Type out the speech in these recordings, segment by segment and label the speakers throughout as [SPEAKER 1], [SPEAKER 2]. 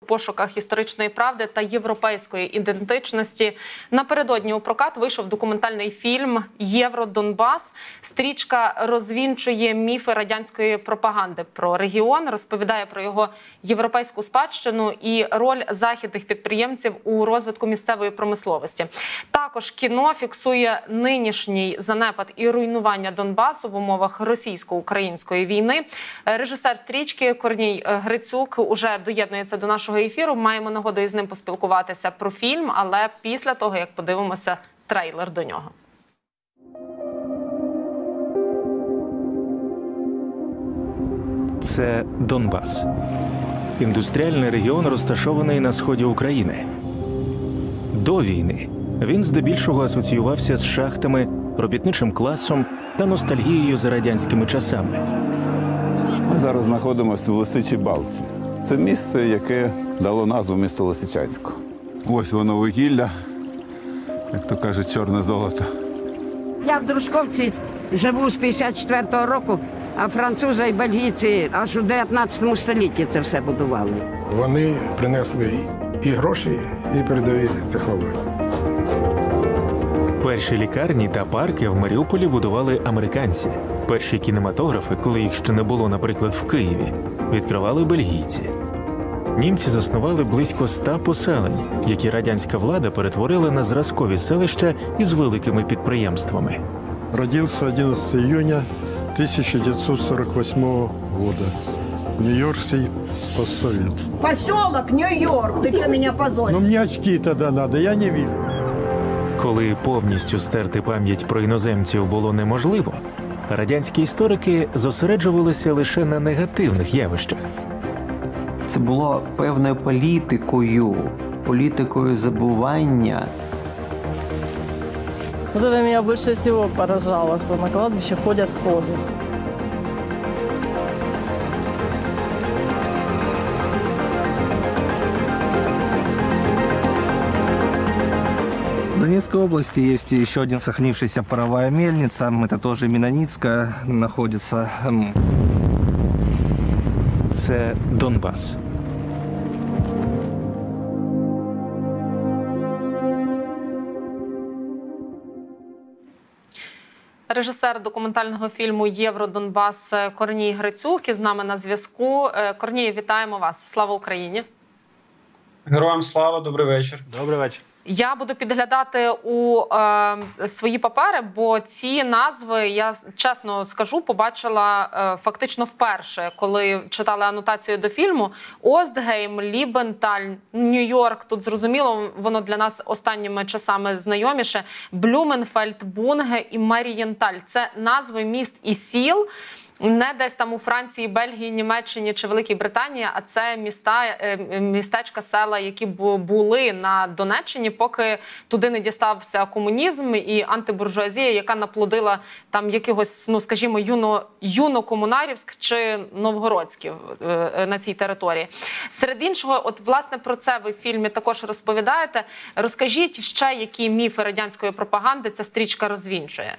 [SPEAKER 1] пошуках історичної правди та європейської ідентичності. Напередодні у прокат вийшов документальний фільм «Євро-Донбас». Стрічка розвінчує міфи радянської пропаганди про регіон, розповідає про його європейську спадщину і роль західних підприємців у розвитку місцевої промисловості. Також кіно фіксує нинішній занепад і руйнування Донбасу в умовах російсько-української війни. Режисер стрічки Корній Грицюк уже доєднується до нашого ефіру. Маємо нагоду із ним поспілкуватися про фільм, але після того, як подивимося трейлер до нього.
[SPEAKER 2] Це Донбас. Індустріальний регіон, розташований на сході України. До війни він здебільшого асоціювався з шахтами, робітничим класом та ностальгією за радянськими часами.
[SPEAKER 3] Ми зараз знаходимося в Лисичій Балці. Це місце, яке дало назву місту Лисичанську. Ось воно вугілля, як то кажуть, чорне золото.
[SPEAKER 4] Я в Дружковці живу з 54-го року, а французи і бельгійці аж у 19 столітті це все будували.
[SPEAKER 5] Вони принесли і гроші, і передові технології.
[SPEAKER 2] Перші лікарні та парки в Маріуполі будували американці. Перші кінематографи, коли їх ще не було, наприклад, в Києві, відкривали бельгійці. Німці заснували близько 100 поселень, які радянська влада перетворила на зразкові селища із великими підприємствами.
[SPEAKER 5] Родився 11 июня 1948 года. Нью-Йоркский постсовет.
[SPEAKER 6] Поселок Нью-Йорк. Ты что, меня позоришь?
[SPEAKER 5] Ну, мне очки тогда надо, я не вижу.
[SPEAKER 2] Коли повністю стерти пам'ять про іноземців було неможливо, радянські історики зосереджувалися лише на негативних явищах.
[SPEAKER 7] Це було певною політикою забування.
[SPEAKER 8] Вот это меня больше всего поражало, что на кладбище ходят козы.
[SPEAKER 9] В Донецкой области есть еще один сохранившаяся паровая мельница. Это тоже Менонитская находится.
[SPEAKER 2] Це Донбас.
[SPEAKER 1] Режисер документального фільму «Євро-Донбас» Корній Грицюк із нами на зв'язку. Корній, вітаємо вас. Слава Україні!
[SPEAKER 10] Героям слава, добрий вечір.
[SPEAKER 2] Добрий вечір.
[SPEAKER 1] Я буду підглядати у свої папери, бо ці назви, я чесно скажу, побачила фактично вперше, коли читала анотацію до фільму. Остгейм, Лібенталь, Нью-Йорк, тут зрозуміло, воно для нас останніми часами знайоміше, Блюменфельд, Бунге і Марієнталь. Це назви міст і сіл, не десь там у Франції, Бельгії, Німеччині чи Великій Британії, а це містечка, села, які були на Донеччині, поки туди не дістався комунізм і антибуржуазія, яка наплодила там якихось, ну скажімо, юно-комунарівськ чи новгородських на цій території. Серед іншого, от власне про це ви в фільмі також розповідаєте. Розкажіть ще, які міфи радянської пропаганди ця стрічка розвінчує.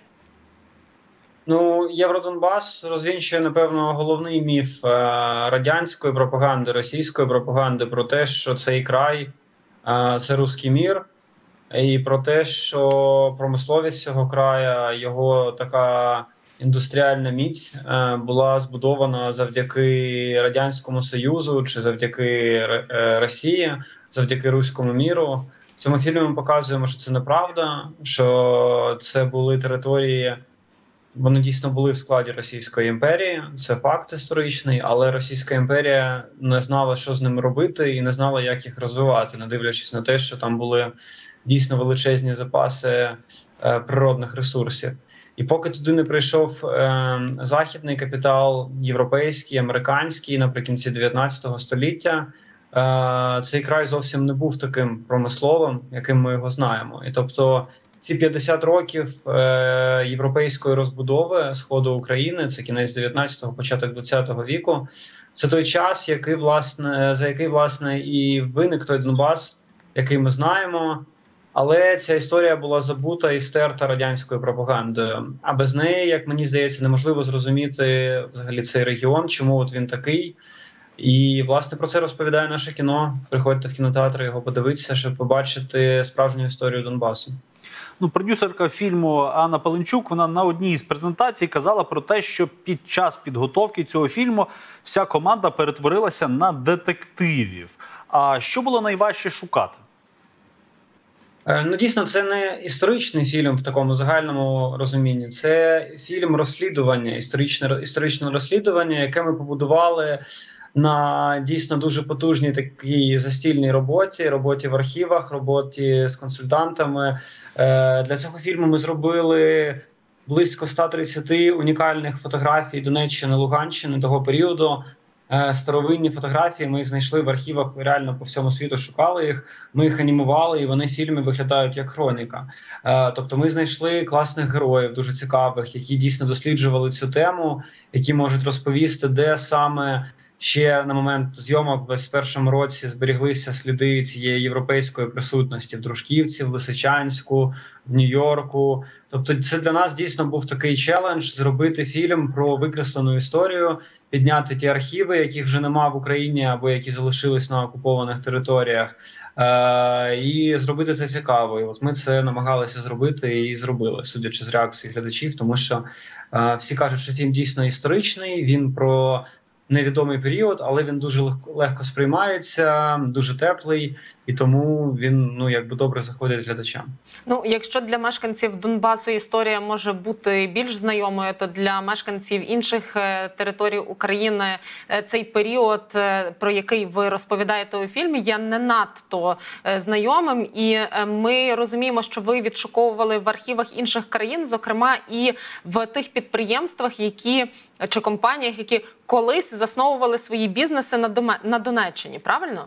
[SPEAKER 10] Ну, Євродонбас розвінчує, напевно, головний міф радянської пропаганди, російської пропаганди про те, що цей край – це руський мір, і про те, що промисловість цього краю, його така індустріальна міць була збудована завдяки Радянському Союзу чи завдяки Росії, завдяки руському міру. В цьому фільмі ми показуємо, що це неправда, що це були території, вони дійсно були в складі Російської імперії, це факт історичний, але Російська імперія не знала, що з ними робити і не знала, як їх розвивати, не дивлячись на те, що там були дійсно величезні запаси природних ресурсів. І поки туди не прийшов західний капітал, європейський, американський, наприкінці 19 століття, цей край зовсім не був таким промисловим, яким ми його знаємо. І тобто ці 50 років європейської розбудови Сходу України, це кінець 19-го, початок 20-го віку, це той час, за який, власне, і виник той Донбас, який ми знаємо, але ця історія була забута і стерта радянською пропагандою. А без неї, як мені здається, неможливо зрозуміти взагалі цей регіон, чому от він такий. І, власне, про це розповідає наше кіно. Приходьте в кінотеатр його подивитися, щоб побачити справжню історію Донбасу.
[SPEAKER 11] Ну, продюсерка фільму Анна Паленчук, вона на одній із презентацій казала про те, що під час підготовки цього фільму вся команда перетворилася на детективів. А що було найважче шукати?
[SPEAKER 10] Ну, дійсно, це не історичний фільм в такому загальному розумінні. Це фільм розслідування, історичне розслідування, яке ми побудували на дійсно дуже потужній такій застільній роботі в архівах, роботі з консультантами. Для цього фільму ми зробили близько 130 унікальних фотографій Донеччини, Луганщини того періоду. Старовинні фотографії, ми їх знайшли в архівах, реально по всьому світу шукали їх, ми їх анімували, і вони в фільмі виглядають як хроніка. Тобто ми знайшли класних героїв, дуже цікавих, які дійсно досліджували цю тему, які можуть розповісти, де саме ще на момент зйомок в 21-му році зберіглися сліди цієї європейської присутності в Дружківці, в Лисичанську, в Нью-Йорку. Тобто це для нас дійсно був такий челендж зробити фільм про викреслену історію, підняти ті архіви, яких вже нема в Україні або які залишились на окупованих територіях, і зробити це цікаво. І от ми це намагалися зробити і зробили, судячи з реакції глядачів, тому що всі кажуть, що фільм дійсно історичний, він про невідомий період, але він дуже легко сприймається, дуже теплий, і тому він, ну, якби добре заходить глядачам.
[SPEAKER 1] Ну, якщо для мешканців Донбасу історія може бути більш знайомою, то для мешканців інших територій України цей період, про який ви розповідаєте у фільмі, є не надто знайомим. І ми розуміємо, що ви відшуковували в архівах інших країн, зокрема і в тих підприємствах, чи компаніях, які колись засновували свої бізнеси на Донеччині, правильно?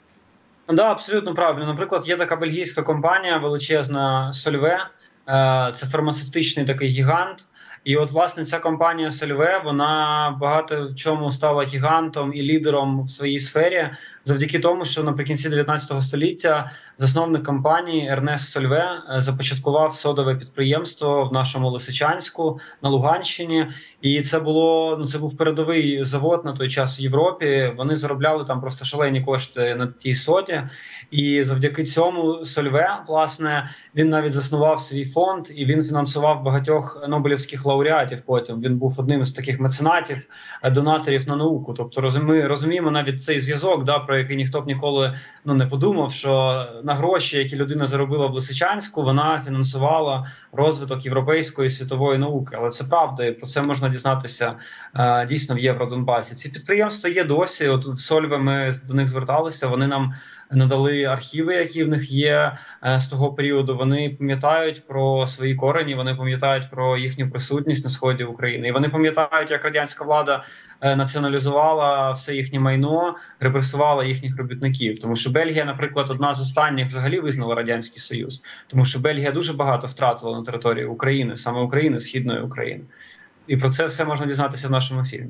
[SPEAKER 10] Да, абсолютно правильно. Наприклад, є така бельгійська компанія величезна Сольве, це фармацевтичний такий гігант. І от, власне, ця компанія Сольве, вона багато в чому стала гігантом і лідером в своїй сфері завдяки тому, що наприкінці 19 століття засновник компанії Ернест Сольве започаткував содове підприємство в нашому Лисичанську на Луганщині. І це був передовий завод на той час в Європі. Вони заробляли там просто шалені кошти на тій соді. І завдяки цьому Сольве, власне, він навіть заснував свій фонд, і він фінансував багатьох нобелівських лауреатів потім. Він був одним з таких меценатів, донаторів на науку. Тобто ми розуміємо навіть цей зв'язок, про який ніхто б ніколи не подумав, що на гроші, які людина заробила в Лисичанську, вона фінансувала розвиток європейської і світової науки. Але це правда, і про це можна дізнатися дійсно в Євродонбасі. Ці підприємства є досі. От в Сольве ми до них зверталися, вони нам надали архіви, які в них є з того періоду. Вони пам'ятають про свої корені, вони пам'ятають про їхню присутність на сході України. І вони пам'ятають, як радянська влада націоналізувала все їхнє майно, репресувала їхніх робітників. Тому що Бельгія, наприклад, одна з останніх взагалі визнала Радянський Союз. Тому що Бельгія дуже багато втратила на території України, саме України, Східної України. І про це все можна дізнатися в нашому фільмі.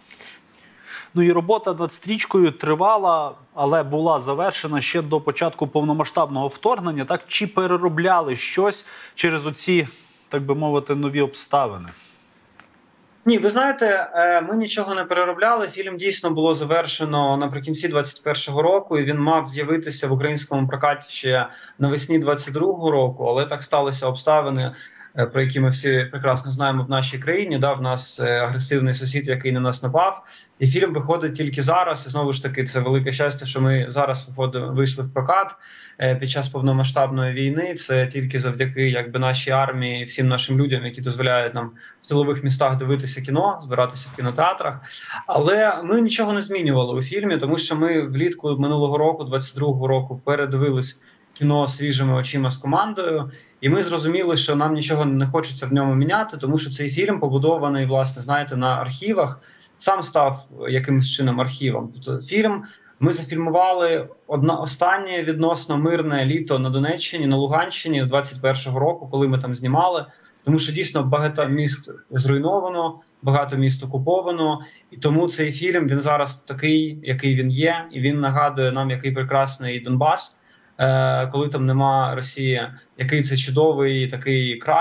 [SPEAKER 11] Ну і робота над стрічкою тривала, але була завершена ще до початку повномасштабного вторгнення. Так, чи переробляли щось через оці, так би мовити, нові обставини?
[SPEAKER 10] Ні, ви знаєте, ми нічого не переробляли. Фільм дійсно було завершено наприкінці 21-го року, і він мав з'явитися в українському прокаті ще навесні 22-го року, але так сталися обставини, про які ми всі прекрасно знаємо в нашій країні. В нас агресивний сусід, який на нас напав. І фільм виходить тільки зараз. І знову ж таки, це велике щастя, що ми зараз вийшли в прокат під час повномасштабної війни. Це тільки завдяки нашій армії і всім нашим людям, які дозволяють нам в тилових містах дивитися кіно, збиратися в кінотеатрах. Але ми нічого не змінювали у фільмі, тому що ми влітку минулого року, 22-го року, передивились кіно свіжими очима з командою. І ми зрозуміли, що нам нічого не хочеться в ньому міняти, тому що цей фільм побудований, власне, знаєте, на архівах, сам став якимось чином архівом. Тобто фільм ми зафільмували останнє відносно мирне літо на Донеччині, на Луганщині 21-го року, коли ми там знімали, тому що дійсно багато міст зруйновано, багато міст окуповано, і тому цей фільм, він зараз такий, який він є, і він нагадує нам, який прекрасний Донбас, коли там нема Росії, який це чудовий такий край,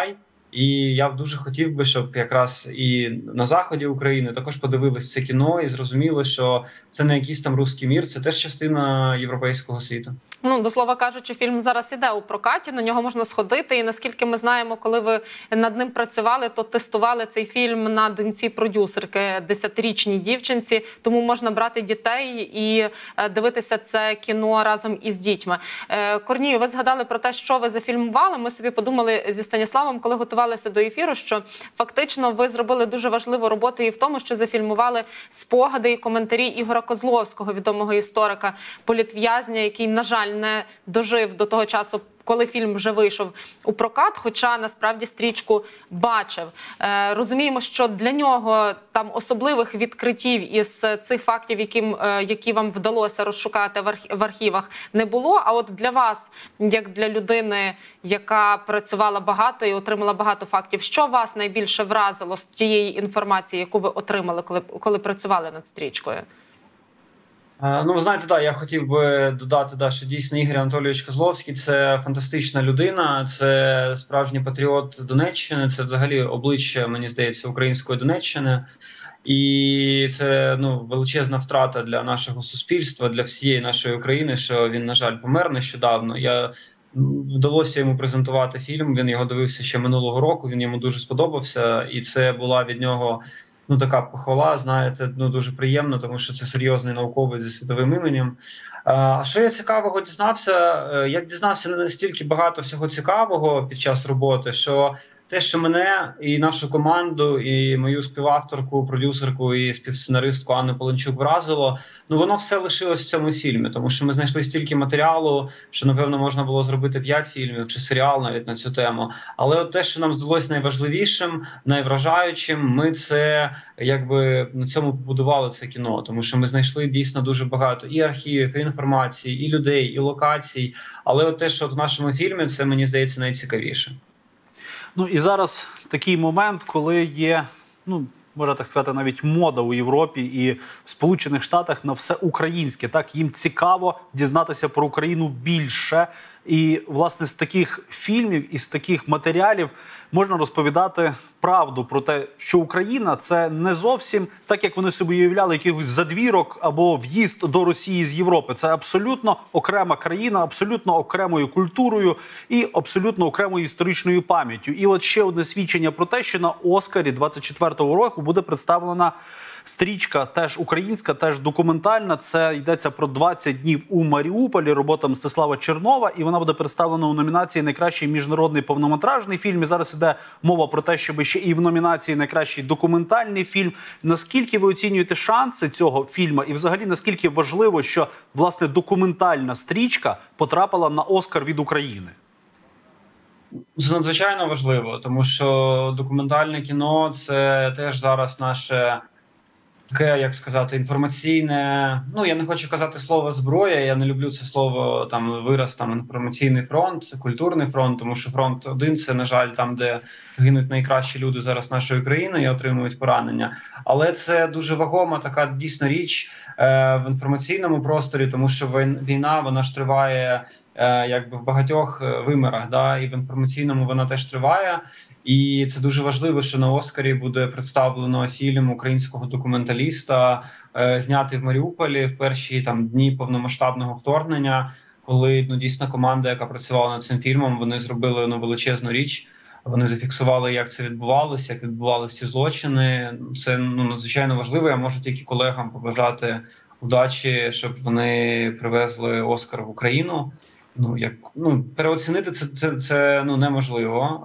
[SPEAKER 10] І я б дуже хотів би, щоб якраз і на заході України також подивились це кіно і зрозуміли, що це не якийсь там русський мір, це теж частина європейського світу.
[SPEAKER 1] Ну, до слова кажучи, фільм зараз іде у прокаті, на нього можна сходити. І наскільки ми знаємо, коли ви над ним працювали, то тестували цей фільм на доньці продюсерки, 10-річній дівчинці. Тому можна брати дітей і дивитися це кіно разом із дітьми. Корнію, ви згадали про те, що ви зафільмували. Ми собі подумали зі Станіславом, коли готувалися до ефіру, що фактично ви зробили дуже важливу роботу і в тому, що зафільмували спогади і коментарі Ігоря Козловського, відомого історика, політв'язня, який, на жаль, не дожив до того часу, коли фільм вже вийшов у прокат, хоча насправді стрічку бачив. Розуміємо, що для нього там особливих відкриттів із цих фактів, які вам вдалося розшукати в архівах, не було. А от для вас, як для людини, яка працювала багато і отримала багато фактів, що вас найбільше вразило з тієї інформації, яку ви отримали, коли працювали над стрічкою?
[SPEAKER 10] Ну, ви знаєте, я хотів би додати, що дійсно Ігор Анатолійович Козловський – це фантастична людина, це справжній патріот Донеччини, це взагалі обличчя, мені здається, української Донеччини. І це величезна втрата для нашого суспільства, для всієї нашої України, що він, на жаль, помер нещодавно. Вдалося йому презентувати фільм, він його дивився ще минулого року, він йому дуже сподобався, і це була від нього така похвала, знаєте, дуже приємно, тому що це серйозний науковець зі світовим іменем. А що я цікавого дізнався? Я дізнався не настільки багато всього цікавого під час роботи, що те, що мене і нашу команду, і мою співавторку, продюсерку і співсценаристку Анну Паленчук вразило, воно все лишилось в цьому фільмі, тому що ми знайшли стільки матеріалу, що, напевно, можна було зробити 5 фільмів чи серіал навіть на цю тему. Але от те, що нам здалося найважливішим, найвражаючим, ми це, на цьому побудували це кіно, тому що ми знайшли дійсно дуже багато і архівів, і інформації, і людей, і локацій. Але от те, що в нашому фільмі, це, мені здається, найцікавіше.
[SPEAKER 11] Ну і зараз такий момент, коли є, можна так сказати, навіть мода у Європі і в Сполучених Штатах на все українське. Так, їм цікаво дізнатися про Україну більше. І, власне, з таких фільмів і з таких матеріалів можна розповідати правду про те, що Україна – це не зовсім так, як вони собі уявляли, якихось задвірок або в'їзд до Росії з Європи. Це абсолютно окрема країна, абсолютно окремою культурою і абсолютно окремою історичною пам'яттю. І от ще одне свідчення про те, що на Оскарі 24-го року буде представлена стрічка, теж українська, теж документальна. Це йдеться про 20 днів у Маріуполі, робота Мстислава Чернова, і вона буде представлена у номінації «Найкращий міжнародний повнометражний фільм». І зараз іде мова про те, щоб ще і в номінації «Найкращий документальний фільм». Наскільки ви оцінюєте шанси цього фільму і взагалі наскільки важливо, що, власне, документальна стрічка потрапила на Оскар від України?
[SPEAKER 10] Це надзвичайно важливо, тому що документальне кіно – це теж зараз наше таке, як сказати, інформаційне, я не хочу казати слово зброя, я не люблю це слово, вираз, інформаційний фронт, культурний фронт, тому що фронт один – це, на жаль, там, де гинуть найкращі люди зараз нашої країни і отримують поранення. Але це дуже вагома така дійсно річ в інформаційному просторі, тому що війна, вона ж триває в багатьох вимірах, і в інформаційному вона теж триває. І це дуже важливо, що на Оскарі буде представлено фільм українського документаліста, знятий в Маріуполі в перші дні повномасштабного вторгнення, коли дійсно команда, яка працювала над цим фільмом, вони зробили величезну річ. Вони зафіксували, як це відбувалося, як відбувалися ці злочини. Це надзвичайно важливо. Я можу тільки колегам побажати удачі, щоб вони привезли Оскар в Україну. Переоцінити це неможливо.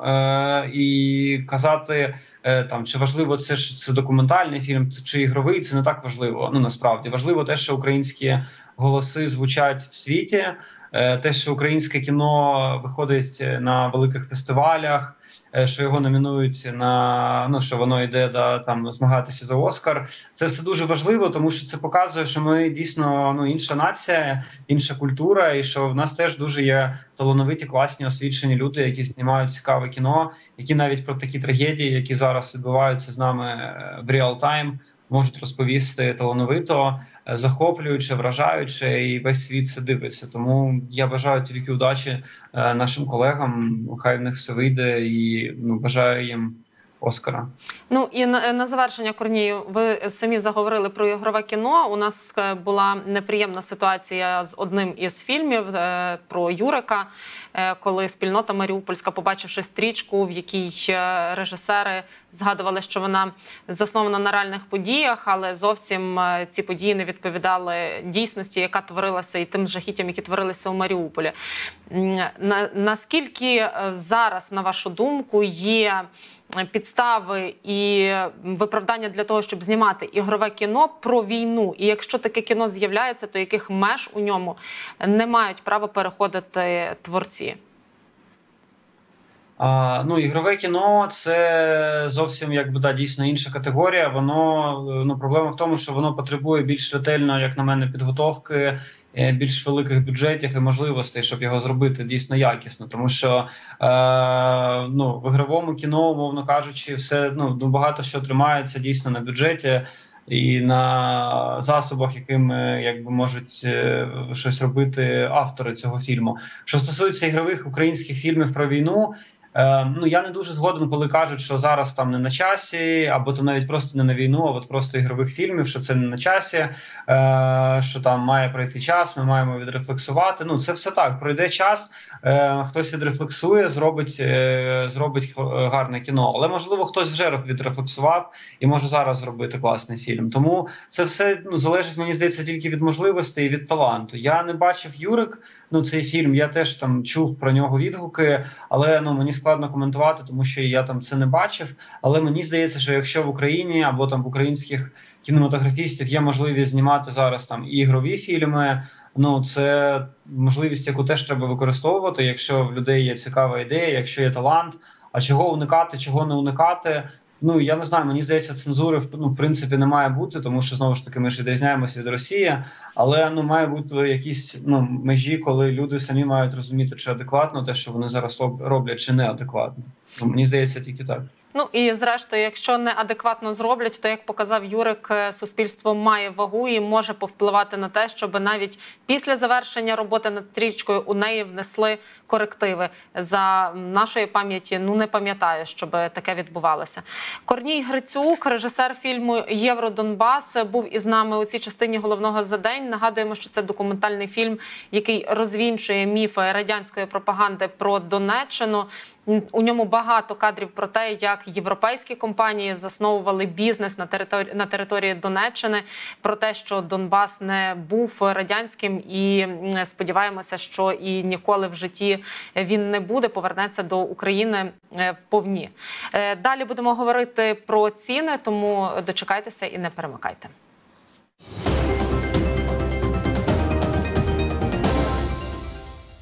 [SPEAKER 10] І казати, чи важливо це документальний фільм, чи ігровий, це не так важливо. Насправді важливо те, що українські голоси звучать в світі, те, що українське кіно виходить на великих фестивалях, що його номінують на що воно йде змагатися за Оскар. Це все дуже важливо, тому що це показує, що ми дійсно інша нація, інша культура, і що в нас теж дуже є талановиті, класні, освічені люди, які знімають цікаве кіно, які навіть про такі трагедії, які зараз відбуваються з нами в реал-тайм, можуть розповісти талановито. захоплююче, вражаюче, і весь світ це дивиться. Тому я бажаю тільки удачі нашим колегам. Хай в них все вийде, і бажаю їм Оскара.
[SPEAKER 1] Ну і на завершення, Корнію, ви самі заговорили про ігрове кіно. У нас була неприємна ситуація з одним із фільмів про Юрика, коли спільнота маріупольська, побачивши стрічку, в якій режисери згадували, що вона заснована на реальних подіях, але зовсім ці події не відповідали дійсності, яка творилася, і тим жахіттям, які творилися у Маріуполі. Наскільки зараз, на вашу думку, є підстави і виправдання для того, щоб знімати ігрове кіно про війну? І якщо таке кіно з'являється, то яких меж у ньому не мають права переходити творці?
[SPEAKER 10] Ігрове кіно – це зовсім дійсно інша категорія. Воно, проблема в тому, що воно потребує більш ретельно, як на мене, підготовки, більш великих бюджетів і можливостей, щоб його зробити дійсно якісно. Тому що в ігровому кіно, умовно кажучи, все багато що тримається дійсно на бюджеті і на засобах, якими можуть щось робити автори цього фільму. Що стосується ігрових українських фільмів про війну, я не дуже згоден, коли кажуть, що зараз там не на часі, або то навіть просто не на війну, а от просто ігрових фільмів, що це не на часі, що там має пройти час, ми маємо відрефлексувати. Це все так, пройде час, хтось відрефлексує, зробить гарне кіно. Але, можливо, хтось вже відрефлексував і може зараз зробити класний фільм. Тому це все залежить, мені здається, тільки від можливостей і від таланту. Я не бачив «Юрик», цей фільм, я теж там чув про нього відгуки, але мені складно коментувати, тому що я там це не бачив. Але мені здається, що якщо в Україні або там в українських кінематографістів є можливість знімати зараз там і ігрові фільми, це можливість, яку теж треба використовувати, якщо в людей є цікава ідея, якщо є талант. А чого уникати, чого не уникати? Я не знаю, мені здається, цензури в принципі не має бути, тому що, знову ж таки, ми ж відрізняємося від Росії, але має бути якісь межі, коли люди самі мають розуміти, чи адекватно те, що вони зараз роблять, чи неадекватно. Мені здається, тільки так.
[SPEAKER 1] І зрештою, якщо неадекватно зроблять, то, як показав Юрик, суспільство має вагу і може повпливати на те, щоб навіть після завершення роботи над стрічкою у неї внесли корективи. За нашої пам'яті, не пам'ятаю, щоб таке відбувалося. Корній Грицюк, режисер фільму «Євродонбас», був із нами у цій частині «Головного за день». Нагадуємо, що це документальний фільм, який розвінчує міфи радянської пропаганди про Донеччину. У ньому багато кадрів про те, як європейські компанії засновували бізнес на території Донеччини, про те, що Донбас не був радянським, і сподіваємося, що і ніколи в житті він не буде, повернеться до України вповні. Далі будемо говорити про ціни, тому дочекайтеся і не перемикайте.